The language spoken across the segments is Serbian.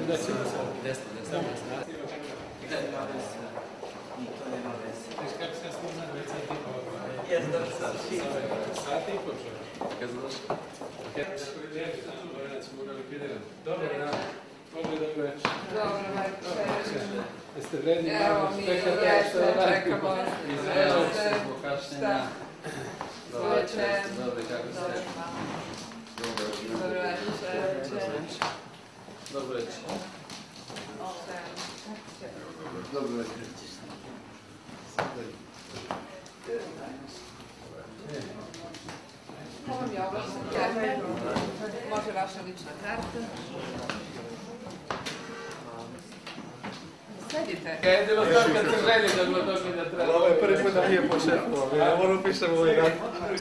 da ćemo sad. Desno. To nema veze. Znaš kako sam snimam već sad tipa odmah? Jes, dobro sam. Sati i po čovjek. Kad završi? Dobar dan. Dobro večer. Dobro večer. Jeste vredni Evo malo mi, čekate jeste, što radite? čekamo. Izvežao se zbog kašnjenja. Dobro večer. Dobro, kako ste? Dobro večer. Dobro večer. Dobro večer. Ovo mi je obraćna karta. Može vaša lična karta. Sedite. Jedino to kad se želi da bilo to da treba. Ovo je prvi put da nije po šefu, ja moram pišem ovaj dan.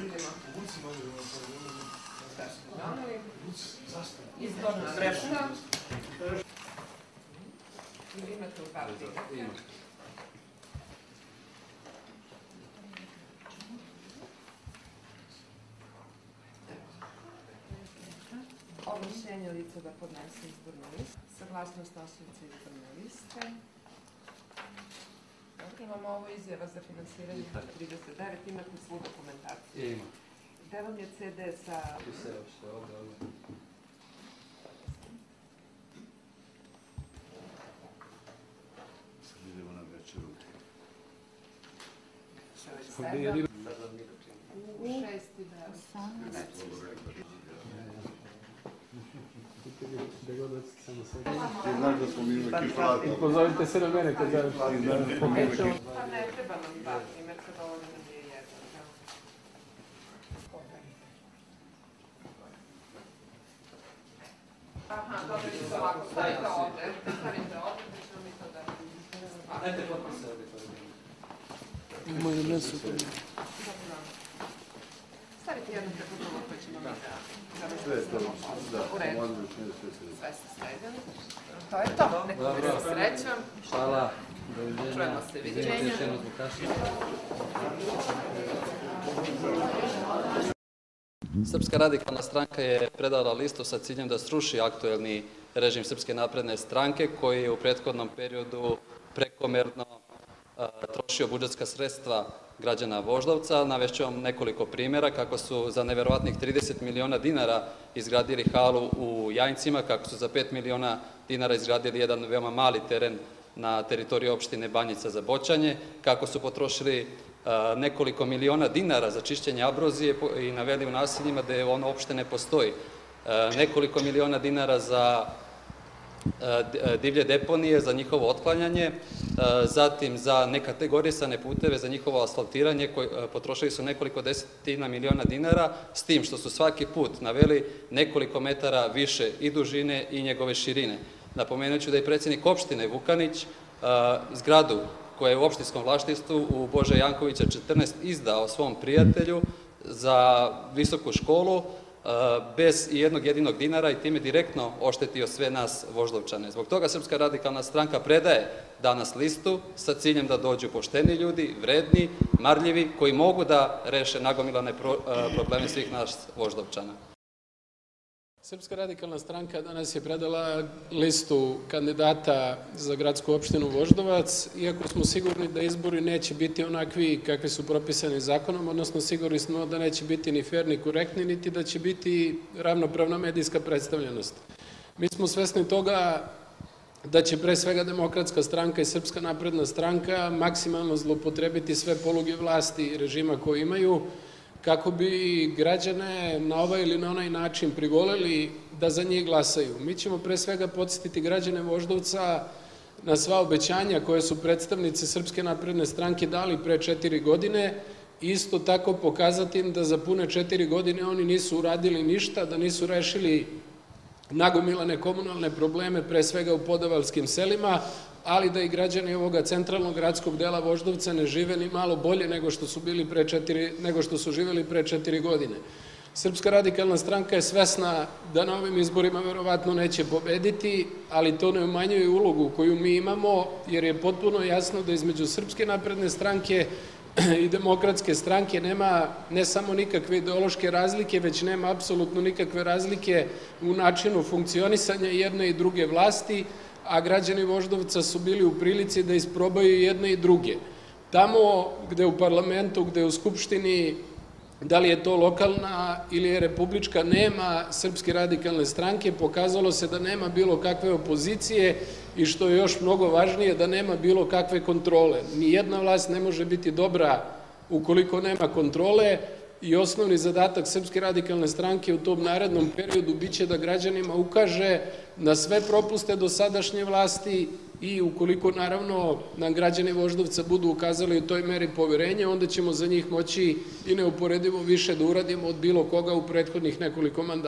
Izborna vremena. Imate u karti. Ovlašćenje lica da podnese izbornu listu. Saglasnost nosioca izborne liste. Dobro, imamo ovo izjava za finansiranje 39, imate svu dokumentaciju. Ima. Gde vam je CD sa... Tu se uopšte, ovdje. Sad idemo na večeru. U 6 i 9. Ti znaš da smo mi uvijek i plata. Pozovite se na mene kad završi. Pa ne treba nam dva primjerka, dovoljno nam je jedan. Aha, dobro, ćete ovako, stavite ovde, pa ćemo mi to da... Dajte potpise ovdje. Moje meso. Stavite jednu preko drugo, pa ćemo mi da... Sve je to, da, U redu. možemo sve se. Sve ste sredili. To je to. Neko mi se srećam. Hvala. Doviđenja. Čujemo se, viđenja. Još jedno zbog kašnjenja. Srpska radikalna stranka je predala listu sa ciljem da sruši aktuelni režim Srpske napredne stranke koji je u prethodnom periodu prekomerno trošio budžetska sredstva građana Voždovca. Navešću vam nekoliko primjera kako su za neverovatnih 30 miliona dinara izgradili halu u Jajincima, kako su za 5 miliona dinara izgradili jedan veoma mali teren na teritoriji opštine Banjica za boćanje, kako su potrošili nekoliko miliona dinara za čišćenje abrozije i naveli u naseljima da ono uopšte ne postoji. Nekoliko miliona dinara za divlje deponije, za njihovo otklanjanje, zatim za nekategorisane puteve, za njihovo asfaltiranje, potrošili su nekoliko desetina miliona dinara, s tim što su svaki put naveli nekoliko metara više i dužine i njegove širine. Napomenuću da je predsjednik opštine Vukanić zgradu koja je u opštinskom vlasništvu u Bože Jankovića 14 izdao svom prijatelju za visoku školu bez jednog jedinog dinara i time direktno oštetio sve nas Voždovčane. Zbog toga Srpska radikalna stranka predaje danas listu sa ciljem da dođu pošteni ljudi, vredni, marljivi, koji mogu da reše nagomilane probleme svih nas Voždovčana. Srpska radikalna stranka danas je predala listu kandidata za gradsku opštinu Voždovac, iako smo sigurni da izbori neće biti onakvi kakvi su propisani zakonom, odnosno sigurni smo da neće biti ni fer ni korektni, niti da će biti ravnopravna medijska predstavljenost. Mi smo svesni toga da će pre svega Demokratska stranka i Srpska napredna stranka maksimalno zloupotrebiti sve poluge vlasti i režima koje imaju, kako bi građane na ovaj ili na onaj način privoleli da za njih glasaju. Mi ćemo pre svega podsjetiti građane Voždovca na sva obećanja koje su predstavnici Srpske napredne stranke dali pre 4 godine i isto tako pokazati im da za pune 4 godine oni nisu uradili ništa, da nisu rešili nagomilane komunalne probleme, pre svega u podavalskim selima, ali da i građani ovoga centralnog gradskog dela Voždovca ne žive ni malo bolje nego što su živeli pre 4 godine. Srpska radikalna stranka je svesna da na ovim izborima verovatno neće pobediti, ali to ne umanjuje ulogu koju mi imamo, jer je potpuno jasno da između Srpske napredne stranke i Demokratske stranke nema ne samo nikakve ideološke razlike, već nema apsolutno nikakve razlike u načinu funkcionisanja jedne i druge vlasti, a građani Voždovca su bili u prilici da isprobaju jedne i druge. Tamo gde u parlamentu, gde u Skupštini, da li je to lokalna ili je republička, nema Srpske radikalne stranke, pokazalo se da nema bilo kakve opozicije i što je još mnogo važnije, da nema bilo kakve kontrole. Nijedna vlast ne može biti dobra ukoliko nema kontrole i osnovni zadatak Srpske radikalne stranke u tom narednom periodu biće da građanima ukaže na sve propuste dosadašnje vlasti i ukoliko naravno nam građani Voždovca budu ukazali u toj meri poverenje, onda ćemo za njih moći i neuporedivo više da uradimo od bilo koga u prethodnih nekoliko mandata.